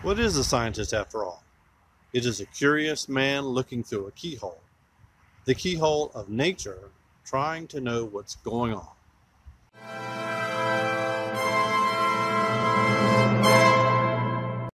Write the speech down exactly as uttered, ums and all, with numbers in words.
What is a scientist after all? It is a curious man looking through a keyhole, the keyhole of nature, trying to know what's going on.